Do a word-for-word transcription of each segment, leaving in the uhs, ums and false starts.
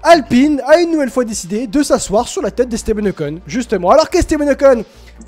Alpine a une nouvelle fois décidé de s'asseoir sur la tête d'Esteban Ocon, justement. Alors qu'Esteban Ocon...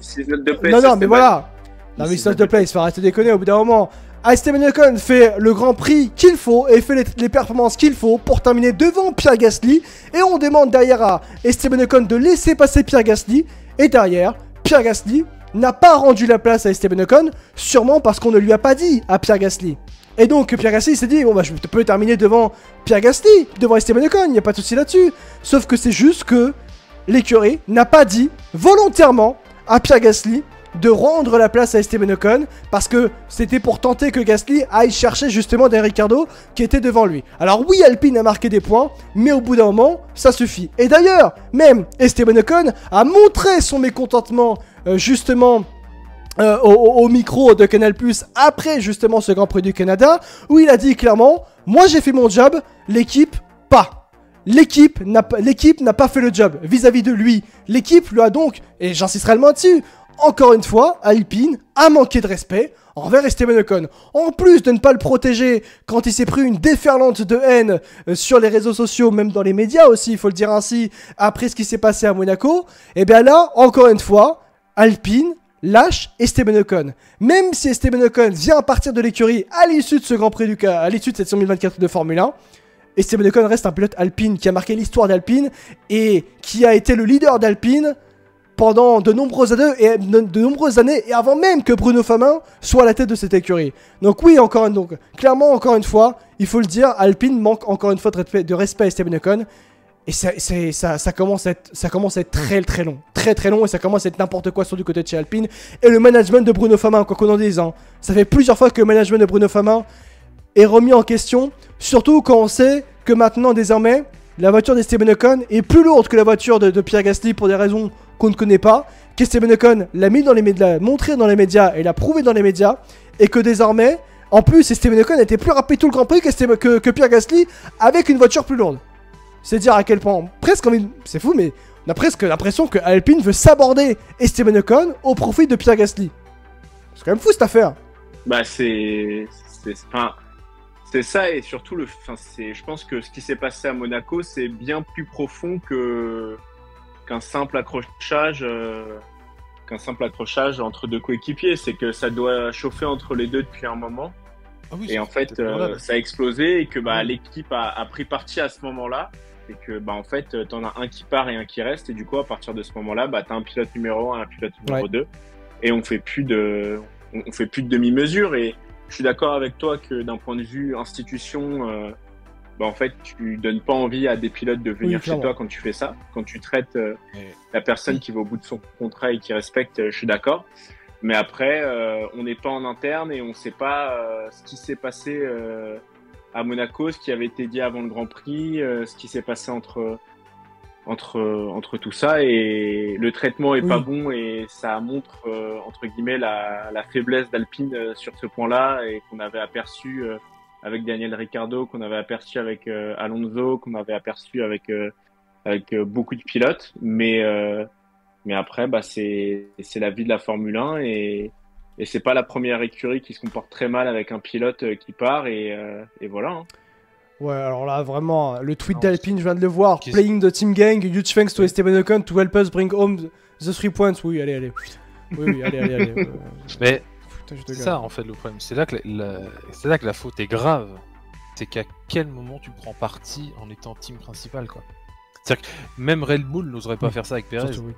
Non, non, mais voilà. Non, mais s'il te plaît, il se fait arrêter de déconner au bout d'un moment. Esteban Ocon fait le Grand Prix qu'il faut et fait les, les performances qu'il faut pour terminer devant Pierre Gasly. Et on demande derrière à Esteban Ocon de laisser passer Pierre Gasly. Et derrière, Pierre Gasly n'a pas rendu la place à Esteban Ocon, sûrement parce qu'on ne lui a pas dit à Pierre Gasly. Et donc Pierre Gasly s'est dit, bon bah je peux terminer devant Pierre Gasly, devant Esteban Ocon, il n'y a pas de souci là-dessus. Sauf que c'est juste que l'écurie n'a pas dit volontairement à Pierre Gasly de rendre la place à Esteban Ocon, parce que c'était pour tenter que Gasly aille chercher justement Daniel Ricciardo qui était devant lui. Alors oui, Alpine a marqué des points, mais au bout d'un moment, ça suffit. Et d'ailleurs, même Esteban Ocon a montré son mécontentement euh, justement euh, au, au micro de Canal plus, après justement ce Grand Prix du Canada, où il a dit clairement, moi j'ai fait mon job, l'équipe pas. L'équipe n'a pas fait le job vis-à-vis de lui. L'équipe lui a donc, et j'insisterai le dessus, encore une fois, Alpine a manqué de respect envers Esteban Ocon. En plus de ne pas le protéger quand il s'est pris une déferlante de haine euh, sur les réseaux sociaux, même dans les médias aussi, il faut le dire ainsi, après ce qui s'est passé à Monaco, et bien là, encore une fois, Alpine lâche Esteban Ocon. Même si Esteban Ocon vient partir de l'écurie à l'issue de ce Grand Prix du Canada, à l'issue de cette deux mille vingt-quatre de Formule un, Esteban Ocon reste un pilote Alpine qui a marqué l'histoire d'Alpine et qui a été le leader d'Alpine pendant de nombreuses années, et de, de nombreuses années et avant même que Bruno Famin soit à la tête de cette écurie. Donc oui, encore une, donc, clairement, encore une fois, il faut le dire, Alpine manque encore une fois de respect, de respect à Esteban Ocon. Et ça, ça, ça, commence à être, ça commence à être très très long. Très très long et ça commence à être n'importe quoi sur du côté de chez Alpine. Et le management de Bruno Famin, quoi qu'on en dise, hein, ça fait plusieurs fois que le management de Bruno Famin est remis en question. Surtout quand on sait que maintenant, désormais, la voiture d'Esteban Ocon est plus lourde que la voiture de, de Pierre Gasly pour des raisons qu'on ne connaît pas, qu'Esteban Ocon l'a mis dans les médias, montré dans les médias et l'a prouvé dans les médias, et que désormais, en plus, Esteban Ocon était plus rapide tout le Grand Prix que, que Pierre Gasly avec une voiture plus lourde. C'est dire à quel point, presque envie, c'est fou, mais on a presque l'impression que Alpine veut s'aborder Esteban Ocon au profit de Pierre Gasly. C'est quand même fou cette affaire. Bah c'est, c'est, enfin, c'est ça et surtout le, enfin c'est, je pense que ce qui s'est passé à Monaco, c'est bien plus profond que qu'un simple accrochage, euh, qu'un simple accrochage entre deux coéquipiers. C'est que ça doit chauffer entre les deux depuis un moment. Ah oui, et en fait, euh, ça a explosé et que bah, ouais. l'équipe a, a pris parti à ce moment-là. Et que bah, en fait, t'en as un qui part et un qui reste. Et du coup, à partir de ce moment-là, bah, t'as un pilote numéro un, un pilote numéro deux. Ouais. Et on fait plus de, on fait plus de demi-mesure. Et je suis d'accord avec toi que d'un point de vue institution, euh, bah, en fait, tu donnes pas envie à des pilotes de venir oui, chez toi quand tu fais ça. Quand tu traites euh, ouais. la personne oui. qui va au bout de son contrat et qui respecte, euh, je suis d'accord. Mais après, euh, on n'est pas en interne et on ne sait pas euh, ce qui s'est passé euh, à Monaco, ce qui avait été dit avant le Grand Prix, euh, ce qui s'est passé entre, entre, entre tout ça. Et le traitement est oui. pas bon et ça montre, euh, entre guillemets, la, la faiblesse d'Alpine euh, sur ce point-là et qu'on avait aperçu euh, avec Daniel Ricciardo, qu'on avait aperçu avec euh, Alonso, qu'on avait aperçu avec, euh, avec euh, beaucoup de pilotes. Mais... Euh, Mais après, bah, c'est, c'est la vie de la Formule un et, et c'est pas la première écurie qui se comporte très mal avec un pilote qui part et, euh, et voilà. Hein. Ouais, alors là, vraiment, le tweet d'Alpine, je viens de le voir. Playing the team gang, huge thanks to Esteban Ocon to help us bring home the three points. Oui, allez, allez. Oui, oui, allez, allez, allez. Mais c'est ça, en fait, le problème. C'est là, que la, la... c'est là que la faute est grave. C'est qu'à quel moment tu prends parti en étant team principal, quoi. C'est-à-dire que même Red Bull n'oserait pas oui. faire ça avec Perez. Surtout, oui.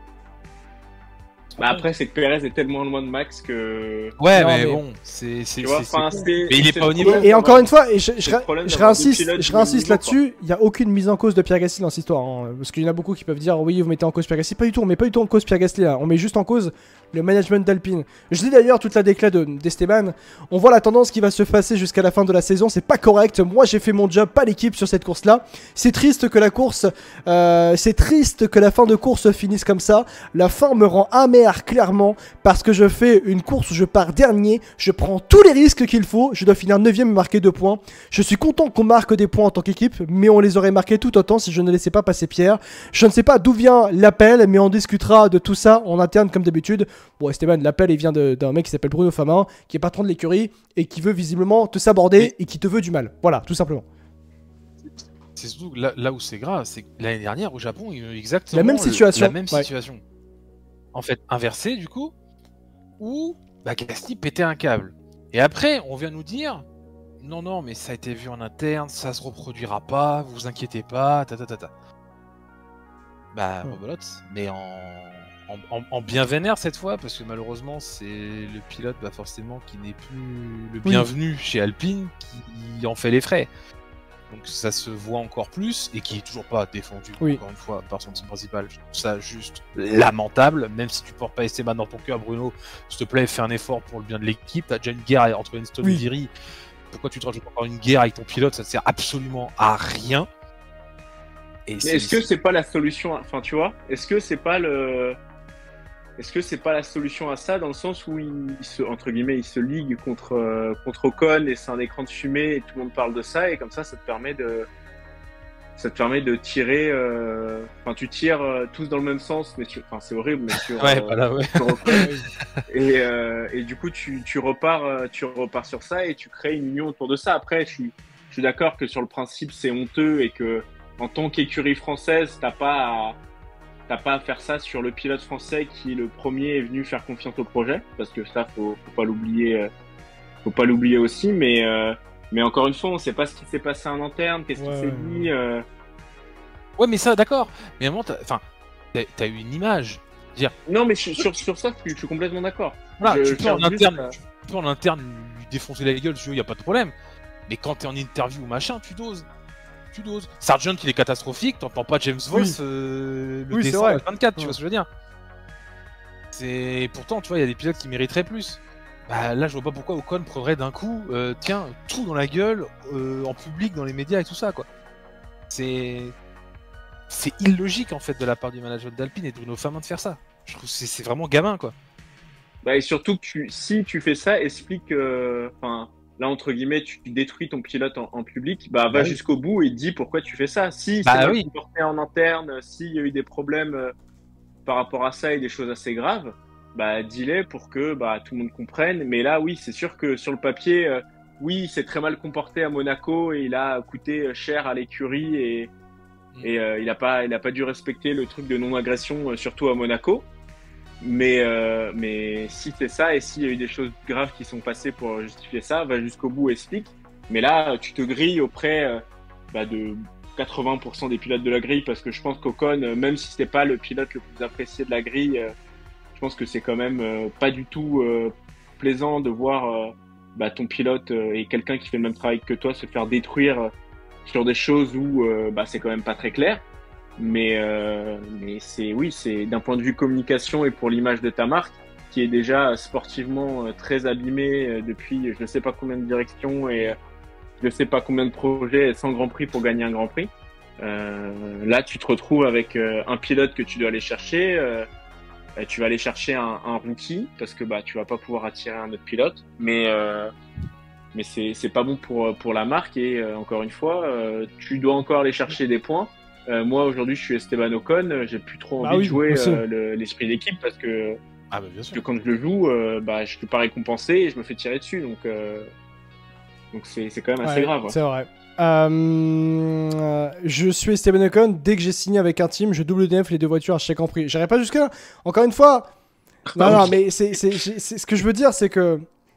Bah après, c'est que Perez est tellement loin de Max que. Ouais, non, mais, mais bon, c'est. c'est, c'est, c'est... c'est mais il est pas au niveau. Et, et encore une fois, et je, je, je réinsiste, je réinsiste là-dessus, il n'y a aucune mise en cause de Pierre Gasly dans cette histoire. Hein, parce qu'il y en a beaucoup qui peuvent dire, oui, vous mettez en cause Pierre Gasly. Pas du tout, on met pas du tout en cause Pierre Gasly là. On met juste en cause le management d'Alpine. Je dis d'ailleurs toute la déclat de, d'Esteban. On voit la tendance qui va se passer jusqu'à la fin de la saison. C'est pas correct. Moi, j'ai fait mon job, pas l'équipe sur cette course-là. C'est triste que la course, euh, c'est triste que la fin de course finisse comme ça. La fin me rend amer clairement parce que je fais une course où je pars dernier. Je prends tous les risques qu'il faut. Je dois finir neuvième et marquer deux points. Je suis content qu'on marque des points en tant qu'équipe, mais on les aurait marqués tout autant si je ne laissais pas passer Pierre. Je ne sais pas d'où vient l'appel, mais on discutera de tout ça en interne comme d'habitude. Bon, Esteban, l'appel il vient de, d'un mec qui s'appelle Bruno Famin, qui est patron de l'écurie et qui veut visiblement te saborder et qui te veut du mal. Voilà, tout simplement. c'est surtout là, là où c'est grave, c'est que l'année dernière au Japon, il y a eu exactement la même situation. Le, la même ouais. situation. En fait, inversée du coup, où bah, Gasly pétait un câble. Et après, on vient nous dire, non, non, mais ça a été vu en interne, ça se reproduira pas, vous inquiétez pas, ta ta ta ta. Bah, Ouais. rebelote, mais en... En, en, en bien vénère cette fois, parce que malheureusement c'est le pilote bah forcément qui n'est plus le bienvenu oui. chez Alpine qui en fait les frais. Donc ça se voit encore plus et qui est toujours pas défendu oui. encore une fois par son team principal. Je trouve ça juste lamentable, même si tu portes pas Esteban dans ton cœur, Bruno, s'il te plaît fais un effort pour le bien de l'équipe. T'as déjà une guerre entre Enstone oui. et Viry. Pourquoi tu te rajoutes encore une guerre avec ton pilote? Ça ne sert absolument à rien. Et Mais est-ce que c'est pas la solution? Enfin tu vois, est-ce que c'est pas le Est-ce que c'est pas la solution à ça, dans le sens où il, il se, entre guillemets, il se ligue contre, euh, contre Ocon et c'est un écran de fumée et tout le monde parle de ça et comme ça, ça te permet de, ça te permet de tirer, euh, enfin, tu tires euh, tous dans le même sens, mais tu, enfin, c'est horrible, mais sur, ouais, euh, voilà, ouais. sur Ocon. et, euh, et du coup, tu, tu repars, euh, tu repars sur ça et tu crées une union autour de ça. Après, je suis, je suis d'accord que sur le principe, c'est honteux et que, en tant qu'écurie française, t'as pas à, T'as pas à faire ça sur le pilote français qui le premier est venu faire confiance au projet, parce que ça faut, faut pas l'oublier, faut pas l'oublier aussi. Mais euh, mais encore une fois, on sait pas ce qui s'est passé en interne, qu'est-ce ouais. qui s'est dit. Euh... Ouais, mais ça, d'accord. Mais à un moment, enfin, t'as, t'as eu une image. Dire. Non, mais je, sur sur ça, je suis complètement d'accord. Voilà, je, tu, peux en interne, à... tu peux en interne lui défoncer la gueule, il y a pas de problème. Mais quand t'es en interview ou machin, tu doses. Tu doses. Sargent, il est catastrophique, t'entends pas James Voss oui. euh, le oui, décembre vingt-quatre, tu ouais. vois ce que je veux dire. C'est pourtant, tu vois, il y a des pilotes qui mériteraient plus. Bah là, je vois pas pourquoi Ocon prendrait d'un coup, euh, tiens, tout dans la gueule, euh, en public, dans les médias et tout ça, quoi. C'est, c'est illogique en fait de la part du management d'Alpine et de Bruno Famin de faire ça. Je trouve que c'est, c'est vraiment gamin, quoi. Bah et surtout que tu, si tu fais ça, explique, enfin. Euh, Là, entre guillemets, tu détruis ton pilote en, en public, bah, va bah, jusqu'au oui. bout et dis pourquoi tu fais ça. Si bah, c'est mal oui. comporté en interne, s'il y a eu des problèmes euh, par rapport à ça et des choses assez graves, bah, dis-les pour que bah, tout le monde comprenne. Mais là, oui, c'est sûr que sur le papier, euh, oui, c'est très mal comporté à Monaco et il a coûté cher à l'écurie et, mmh. et euh, il n'a pas, il a pas dû respecter le truc de non-agression, euh, surtout à Monaco. Mais, euh, mais si c'est ça et s'il y a eu des choses graves qui sont passées pour justifier ça, va jusqu'au bout, explique. Mais là, tu te grilles auprès euh, bah, de quatre-vingts pour cent des pilotes de la grille parce que je pense qu'Ocon, même si c'était pas le pilote le plus apprécié de la grille, euh, je pense que c'est quand même euh, pas du tout euh, plaisant de voir euh, bah, ton pilote euh, et quelqu'un qui fait le même travail que toi se faire détruire euh, sur des choses où euh, bah, c'est quand même pas très clair. Mais, euh, mais c'est oui, c'est d'un point de vue communication et pour l'image de ta marque, qui est déjà sportivement euh, très abîmée euh, depuis je ne sais pas combien de directions et euh, je ne sais pas combien de projets sans Grand Prix pour gagner un Grand Prix. Euh, là, tu te retrouves avec euh, un pilote que tu dois aller chercher. Euh, tu vas aller chercher un, un rookie parce que bah tu vas pas pouvoir attirer un autre pilote. Mais euh, mais c'est c'est pas bon pour pour la marque et euh, encore une fois, euh, tu dois encore aller chercher des points. Euh, moi aujourd'hui je suis Esteban Ocon, j'ai plus trop envie bah oui, de jouer euh, le, l'esprit d'équipe parce que, ah bah bien sûr. que quand je le joue, euh, bah, je suis pas récompensé et je me fais tirer dessus donc euh, donc c'est, c'est quand même assez ouais, grave. C'est vrai. Euh, je suis Esteban Ocon, dès que j'ai signé avec un team, je double D F les deux voitures à chaque Grand Prix. J'irai pas jusque là. Encore une fois, non, non, mais c'est, c'est, c'est, c'est, ce que je veux dire, c'est que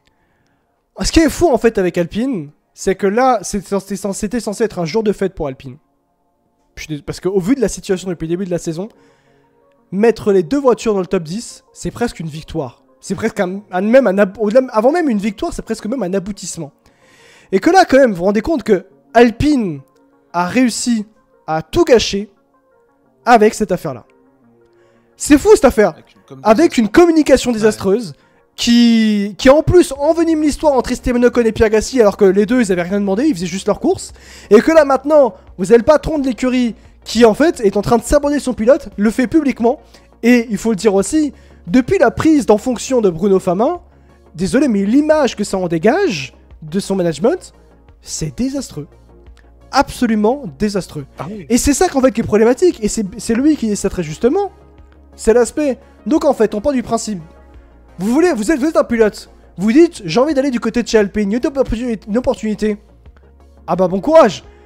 ce qui est fou en fait avec Alpine, c'est que là, c'était censé, c'était censé être un jour de fête pour Alpine. Parce qu'au vu de la situation depuis le début de la saison, mettre les deux voitures dans le top dix, c'est presque une victoire. C'est presque un, un, même un avant même une victoire, c'est presque même un aboutissement. Et que là, quand même, vous vous rendez compte que Alpine a réussi à tout gâcher avec cette affaire-là. C'est fou cette affaire. Avec une, avec une communication désastreuse. Ouais. Qui, qui en plus envenime l'histoire entre Esteban Ocon et Pierre Gasly alors que les deux ils avaient rien demandé, ils faisaient juste leur course. Et que là maintenant, vous avez le patron de l'écurie qui en fait est en train de s'abonner son pilote, le fait publiquement. Et il faut le dire aussi, depuis la prise d'en fonction de Bruno Famin, désolé mais l'image que ça en dégage de son management, c'est désastreux. Absolument désastreux. Ah oui. Et c'est ça qu'en fait qui est problématique, et c'est, c'est lui qui dit ça très justement. C'est l'aspect. Donc en fait, on part du principe. Vous voulez, vous êtes, vous êtes un pilote. Vous dites, j'ai envie d'aller du côté de chez Alpine, une opportunité, une opportunité. Ah bah bon courage.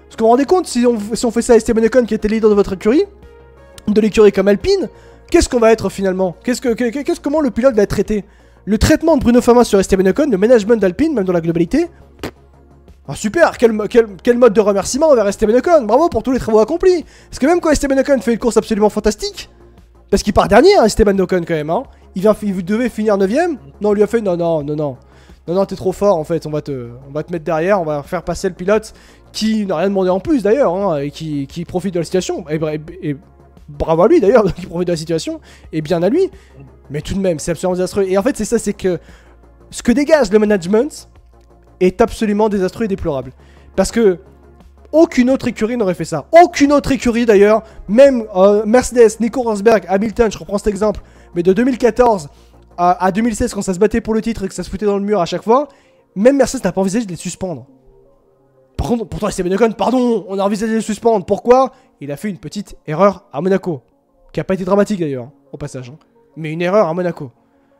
Parce que vous vous rendez compte, si on, si on fait ça à Esteban Ocon qui était leader de votre écurie, de l'écurie comme Alpine, qu'est-ce qu'on va être finalement? Qu'est-ce que, qu'est-ce, Comment le pilote va être traité? Le traitement de Bruno Fama sur Esteban Ocon, le management d'Alpine, même dans la globalité. Ah super, quel, quel, quel mode de remerciement envers Esteban Ocon, bravo pour tous les travaux accomplis. Parce que même quand Esteban Ocon fait une course absolument fantastique, parce qu'il part dernier, hein, Esteban Ocon quand même, hein, il, vient, il devait finir neuvième, non, on lui a fait non, non, non, non, non, non, t'es trop fort en fait, on va, te, on va te mettre derrière, on va faire passer le pilote qui n'a rien demandé en plus d'ailleurs, hein, et qui, qui profite de la situation, et, et, et bravo à lui d'ailleurs, qui profite de la situation, et bien à lui, mais tout de même, c'est absolument désastreux. Et en fait, c'est ça, c'est que ce que dégage le management est absolument désastreux et déplorable. Parce que aucune autre écurie n'aurait fait ça. Aucune autre écurie d'ailleurs, même euh, Mercedes, Nico Rosberg, Hamilton, je reprends cet exemple, mais de deux mille quatorze à, à deux mille seize, quand ça se battait pour le titre et que ça se foutait dans le mur à chaque fois, même Mercedes n'a pas envisagé de les suspendre. Par contre, pourtant, Esteban Ocon, pardon, on a envisagé de les suspendre. Pourquoi? Il a fait une petite erreur à Monaco, qui n'a pas été dramatique d'ailleurs, au passage, hein. Mais une erreur à Monaco.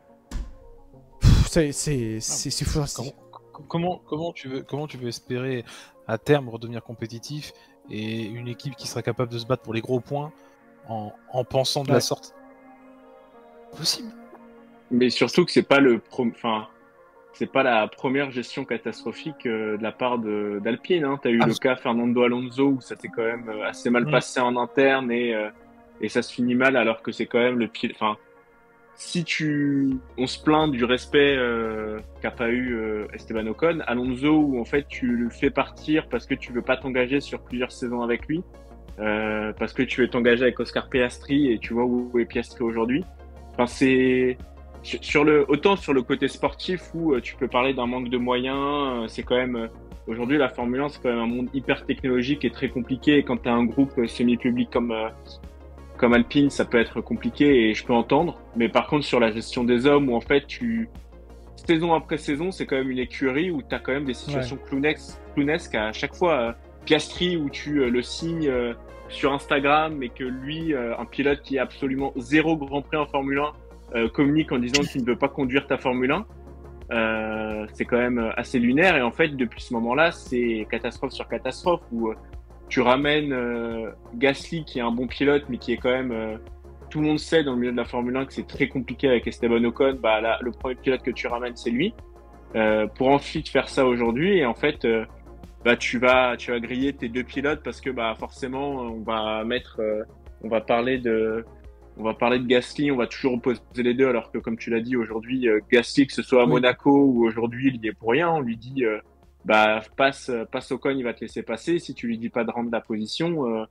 C'est fou. Comment, comment, tu veux, comment tu veux espérer à terme redevenir compétitif et une équipe qui sera capable de se battre pour les gros points en, en pensant de ouais. la sorte? Possible. Mais surtout que c'est pas le enfin c'est pas la première gestion catastrophique euh, de la part d'Alpine. Hein. Tu as eu ah, le cas Fernando Alonso où ça s'est quand même assez mal mmh. passé en interne et, euh, et ça se finit mal alors que c'est quand même le pied. Enfin, si tu, on se plaint du respect euh, qu'a pas eu euh, Esteban Ocon, Alonso où en fait tu le fais partir parce que tu veux pas t'engager sur plusieurs saisons avec lui, euh, parce que tu veux t'engager avec Oscar Piastri et tu vois où est Piastri aujourd'hui. Enfin c'est sur le autant sur le côté sportif où euh, tu peux parler d'un manque de moyens, euh, c'est quand même euh, aujourd'hui la Formule un c'est quand même un monde hyper technologique et très compliqué et quand tu as un groupe euh, semi-public comme euh, comme Alpine, ça peut être compliqué et je peux entendre. Mais par contre, sur la gestion des hommes, où en fait, tu saison après saison, c'est quand même une écurie où tu as quand même des situations ouais. clownesques, clownesques à chaque fois. Euh, Piastri, où tu euh, le signes euh, sur Instagram, mais que lui, euh, un pilote qui a absolument zéro Grand Prix en Formule un, euh, communique en disant qu'il ne veut pas conduire ta Formule un. Euh, c'est quand même assez lunaire. Et en fait, depuis ce moment-là, c'est catastrophe sur catastrophe, où euh, tu ramènes euh, Gasly qui est un bon pilote mais qui est quand même euh, tout le monde sait dans le milieu de la Formule un que c'est très compliqué avec Esteban Ocon. Bah là, le premier pilote que tu ramènes c'est lui euh, pour ensuite faire ça aujourd'hui et en fait euh, bah tu vas tu vas griller tes deux pilotes parce que bah forcément on va mettre euh, on va parler de on va parler de Gasly, on va toujours opposer les deux alors que comme tu l'as dit aujourd'hui euh, Gasly que ce soit à oui. Monaco ou aujourd'hui il y est pour rien, on lui dit euh, bah passe passe Ocon, il va te laisser passer. Si tu lui dis pas de rendre la position, euh,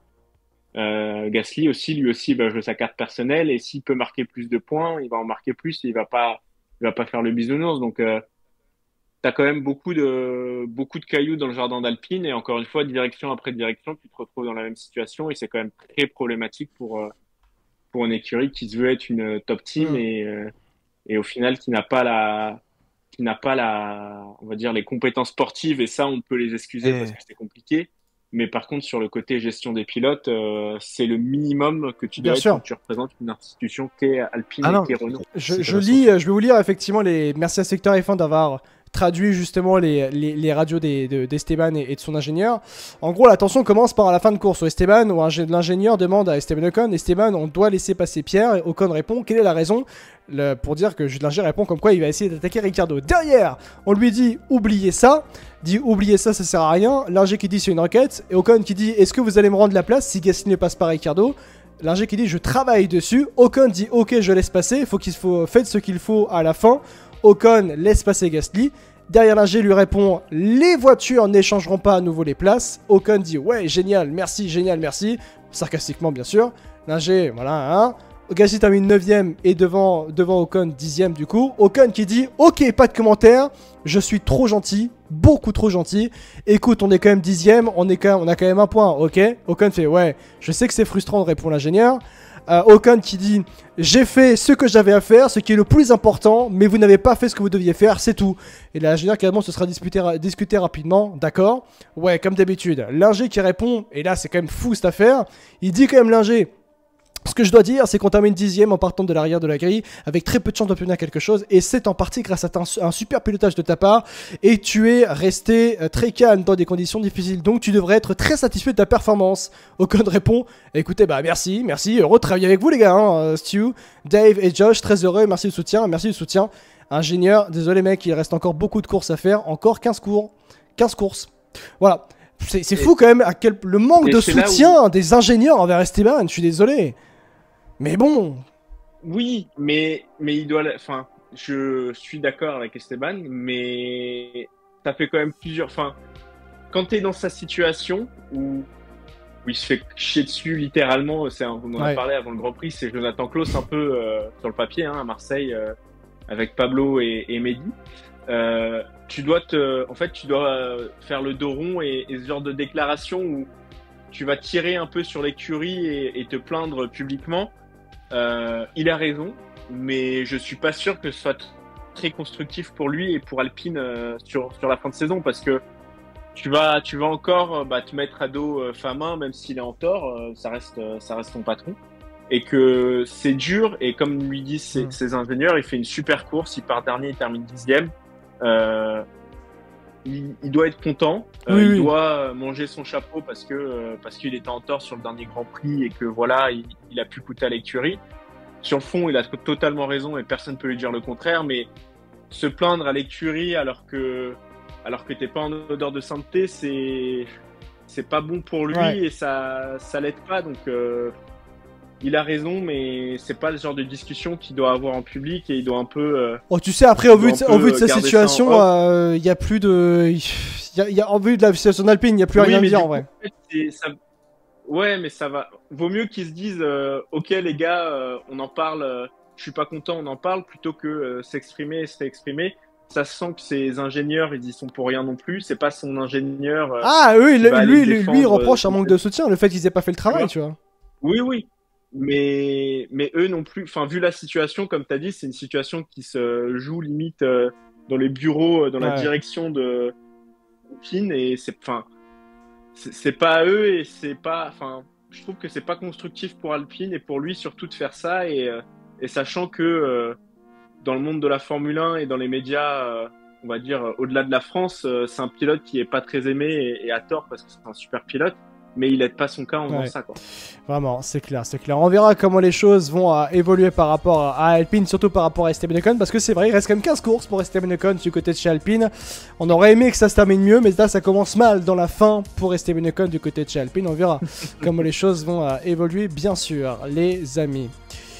euh, Gasly aussi, lui aussi, va jouer sa carte personnelle et s'il peut marquer plus de points, il va en marquer plus. Et il va pas, il va pas faire le bisounours. Donc euh, t'as quand même beaucoup de beaucoup de cailloux dans le jardin d'Alpine et encore une fois, direction après direction, tu te retrouves dans la même situation et c'est quand même très problématique pour euh, pour une écurie qui se veut être une top team mmh. et euh, et au final qui n'a pas la qui n'a pas la, on va dire, les compétences sportives, et ça, on peut les excuser et... parce que c'est compliqué. Mais par contre, sur le côté gestion des pilotes, euh, c'est le minimum que tu dois être quand tu représentes une institution qu'est Alpine ah et qu'est Renault. Je, je lis, je vais vous lire effectivement les. Merci à Secteur F un d'avoir traduit justement les, les, les radios d'Esteban de, et, et de son ingénieur. En gros, la tension commence par la fin de course où Esteban, où l'ingénieur demande à Esteban Ocon, Esteban, on doit laisser passer Pierre. Et Ocon répond, quelle est la raison? Le, pour dire que l'ingénieur répond comme quoi il va essayer d'attaquer Ricciardo. Derrière, on lui dit, oubliez ça. Dit, oubliez ça, ça sert à rien. L'ingé qui dit, c'est une requête. Et Ocon qui dit, est-ce que vous allez me rendre la place si Gasly ne passe pas Ricciardo? L'ingé qui dit, je travaille dessus. Ocon dit, ok, je laisse passer. Faut qu'il faut, faites ce qu'il faut à la fin. Ocon laisse passer Gasly. Derrière l'ingé lui répond, les voitures n'échangeront pas à nouveau les places. Ocon dit, ouais, génial, merci, génial, merci. Sarcastiquement, bien sûr. L'ingé, voilà, hein. Gasly termine neuvième et devant, devant Ocon dixième du coup. Ocon qui dit, ok, pas de commentaire, je suis trop gentil, beaucoup trop gentil. Écoute, on est quand même dixième, on, est quand même, on a quand même un point, ok. Ocon fait, ouais, je sais que c'est frustrant, répond l'ingénieur. Euh, Ocon qui dit, j'ai fait ce que j'avais à faire, ce qui est le plus important, mais vous n'avez pas fait ce que vous deviez faire, c'est tout. Et l'ingénieur carrément se sera disputé, discuté rapidement, d'accord. Ouais, comme d'habitude. L'ingé qui répond, et là c'est quand même fou cette affaire, il dit quand même l'ingé, ce que je dois dire, c'est qu'on termine dixième en partant de l'arrière de la grille, avec très peu de chance d'obtenir quelque chose, et c'est en partie grâce à un, un super pilotage de ta part, et tu es resté très calme dans des conditions difficiles, donc tu devrais être très satisfait de ta performance. Ocon répond, écoutez, bah merci, merci, heureux de travailler avec vous les gars, hein, Stu, Dave et Josh, très heureux, merci du soutien, merci du soutien. Ingénieur, désolé mec, il reste encore beaucoup de courses à faire, encore quinze cours, quinze courses. Voilà, c'est fou quand même à quel, le manque de soutien où... des ingénieurs envers Esteban, je suis désolé. Mais bon. Oui, mais, mais il doit... Enfin, je suis d'accord avec Esteban, mais ça fait quand même plusieurs... Enfin, quand tu es dans sa situation où, où il se fait chier dessus littéralement, un... on en a ouais. parlé avant le Grand Prix, c'est Jonathan Klaus un peu euh, sur le papier, hein, à Marseille, euh, avec Pablo et, et Mehdi. Euh, tu dois te, en fait, tu dois faire le dos rond et, et ce genre de déclaration où tu vas tirer un peu sur l'écurie et, et te plaindre publiquement. Euh, il a raison, mais je suis pas sûr que ce soit très constructif pour lui et pour Alpine euh, sur sur la fin de saison, parce que tu vas tu vas encore bah, te mettre à dos euh, Famin, même s'il est en tort, euh, ça reste euh, ça reste ton patron. Et que c'est dur, et comme lui disent ses, mmh. ses ingénieurs, il fait une super course, il part dernier, il termine dixième. Euh, il, il doit être content, euh, oui, il oui. doit manger son chapeau parce que euh, parce qu'il était en tort sur le dernier Grand Prix et que voilà, il, il a pu coûter à l'écurie. Sur le fond, il a totalement raison et personne ne peut lui dire le contraire, mais se plaindre à l'écurie alors que alors que t'es pas en odeur de sainteté, c'est c'est pas bon pour lui ouais. et ça ça l'aide pas, donc. Euh, Il a raison, mais c'est pas le genre de discussion qu'il doit avoir en public et il doit un peu. Euh, oh, tu sais, après, au vu, de, au vu de sa situation, il euh, y a plus de. Y a, y a, en vue de la situation d'Alpine, il n'y a plus oui, rien à dire en vrai. En fait, ça... Ouais, mais ça va. Vaut mieux qu'ils se disent euh, ok, les gars, euh, on en parle, euh, je suis pas content, on en parle, plutôt que euh, s'exprimer et se réexprimer. Ça se sent que ses ingénieurs, ils y sont pour rien non plus. C'est pas son ingénieur. Euh, ah oui, le, lui, lui, lui, il reproche un manque de soutien, le fait qu'ils aient pas fait le travail, tu vois. Oui, oui. Mais, mais eux non plus, enfin, vu la situation, comme tu as dit, c'est une situation qui se joue limite euh, dans les bureaux, euh, dans ouais. la direction de Alpine, et c'est, enfin, c'est pas à eux, et c'est pas, enfin, je trouve que c'est pas constructif pour Alpine et pour lui surtout de faire ça, et, euh, et sachant que euh, dans le monde de la Formule un et dans les médias, euh, on va dire, euh, au-delà de la France, euh, c'est un pilote qui est pas très aimé et, et à tort parce que c'est un super pilote. Mais il aide pas son cas en faisant ouais. ça, quoi. Vraiment, c'est clair, c'est clair. On verra comment les choses vont euh, évoluer par rapport à Alpine, surtout par rapport à Esteban Ocon, parce que c'est vrai, il reste quand même quinze courses pour Esteban Ocon du côté de chez Alpine. On aurait aimé que ça se termine mieux, mais là, ça commence mal dans la fin pour Esteban Ocon du côté de chez Alpine. On verra comment les choses vont euh, évoluer, bien sûr, les amis.